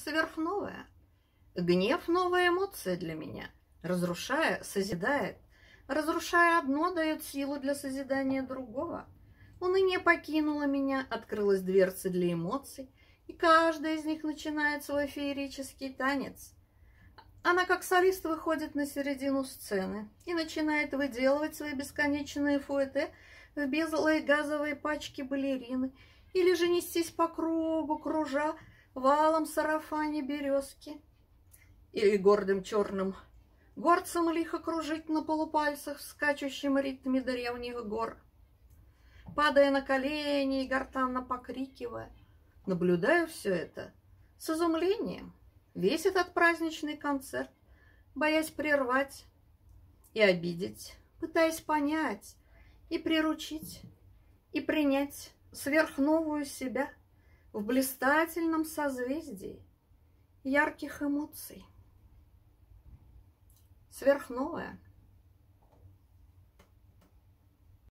сверхновая. Гнев — новая эмоция для меня. Разрушая, созидает. Разрушая одно, дает силу для созидания другого. Уныние покинуло меня, открылась дверца для эмоций, и каждая из них начинает свой феерический танец. Она как солист выходит на середину сцены и начинает выделывать свои бесконечные фуэте в белые газовые пачки балерины или же нестись по кругу, кружа валом сарафане березки. Или гордым черным горцем лихо кружить на полупальцах в скачущем ритме древних гор. Падая на колени и гортанно покрикивая, наблюдаю все это с изумлением. Весь этот праздничный концерт, боясь прервать и обидеть, пытаясь понять и приручить, и принять сверхновую себя в блистательном созвездии ярких эмоций. Сверхновая.